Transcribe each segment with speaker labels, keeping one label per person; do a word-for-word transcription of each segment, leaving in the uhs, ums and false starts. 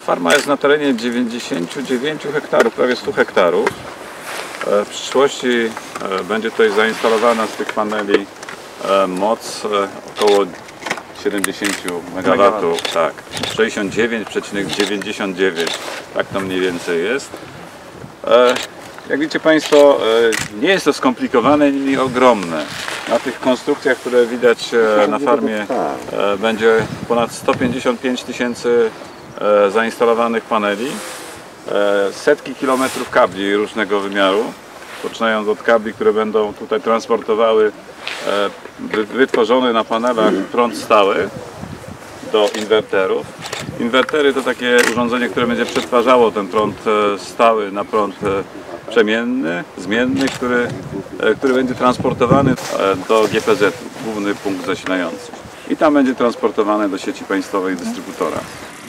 Speaker 1: Farma jest na terenie dziewięćdziesięciu dziewięciu hektarów, prawie stu hektarów. W przyszłości będzie tutaj zainstalowana z tych paneli moc około siedemdziesięciu megawatów, tak, sześćdziesiąt dziewięć przecinek dziewięćdziesiąt dziewięć, tak to mniej więcej jest. Jak widzicie Państwo, nie jest to skomplikowane, niemniej ogromne. Na tych konstrukcjach, które widać na farmie, będzie ponad sto pięćdziesiąt pięć tysięcy zainstalowanych paneli, setki kilometrów kabli różnego wymiaru, poczynając od kabli, które będą tutaj transportowały wytworzony na panelach prąd stały do inwerterów. Inwertery to takie urządzenie, które będzie przetwarzało ten prąd stały na prąd przemienny, zmienny, który, który będzie transportowany do G P Z, główny punkt zasilający. I tam będzie transportowany do sieci państwowej dystrybutora.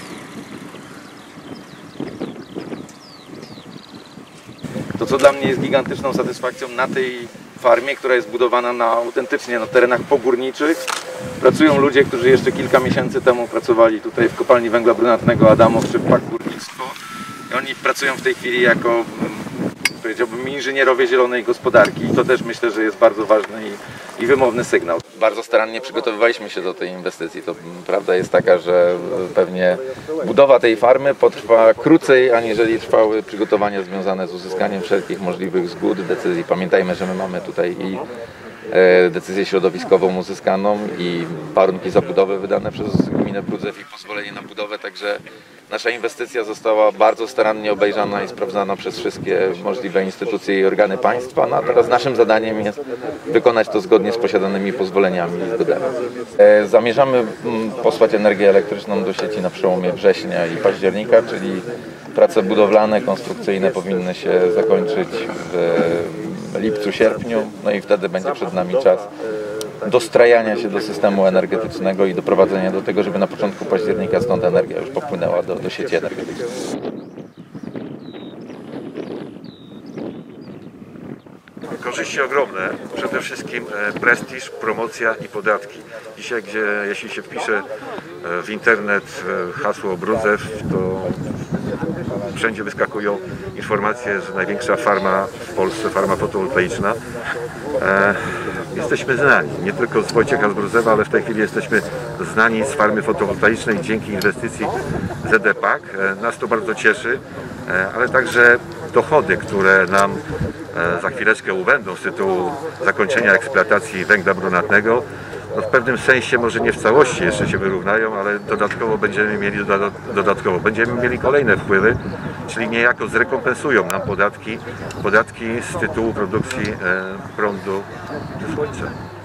Speaker 2: To, co dla mnie jest gigantyczną satysfakcją na tej farmie, która jest budowana na autentycznie na terenach pogórniczych, pracują ludzie, którzy jeszcze kilka miesięcy temu pracowali tutaj w kopalni węgla brunatnego Adamow czy w P A K Górnictwo. I oni pracują w tej chwili jako, powiedziałbym, inżynierowie zielonej gospodarki i to też myślę, że jest bardzo ważny i, i wymowny sygnał. Bardzo starannie przygotowywaliśmy się do tej inwestycji. To prawda jest taka, że pewnie budowa tej farmy potrwa krócej, aniżeli trwały przygotowania związane z uzyskaniem wszelkich możliwych zgód, decyzji. Pamiętajmy, że my mamy tutaj i decyzję środowiskową uzyskaną i warunki zabudowy wydane przez gminę Brudzew i pozwolenie na budowę, także nasza inwestycja została bardzo starannie obejrzana i sprawdzana przez wszystkie możliwe instytucje i organy państwa, no a teraz naszym zadaniem jest wykonać to zgodnie z posiadanymi pozwoleniami i zgodami. Zamierzamy posłać energię elektryczną do sieci na przełomie września i października, czyli prace budowlane, konstrukcyjne powinny się zakończyć w lipcu, sierpniu, no i wtedy będzie przed nami czas dostrajania się do systemu energetycznego i doprowadzenia do tego, żeby na początku października stąd energia już popłynęła do, do sieci energetycznej.
Speaker 3: Korzyści ogromne, przede wszystkim prestiż, promocja i podatki. Dzisiaj, gdzie jeśli się wpisze w internet hasło Brudzew, to wszędzie wyskakują informacje, że największa farma w Polsce, farma fotowoltaiczna. E, jesteśmy znani, nie tylko z Wojciecha z Brudzewa, ale w tej chwili jesteśmy znani z farmy fotowoltaicznej dzięki inwestycji Z D P A K. E, nas to bardzo cieszy, e, ale także dochody, które nam e, za chwileczkę ubędą z tytułu zakończenia eksploatacji węgla brunatnego. No w pewnym sensie, może nie w całości jeszcze się wyrównają, ale dodatkowo będziemy mieli dodatkowo będziemy mieli kolejne wpływy, czyli niejako zrekompensują nam podatki, podatki z tytułu produkcji prądu ze słońca.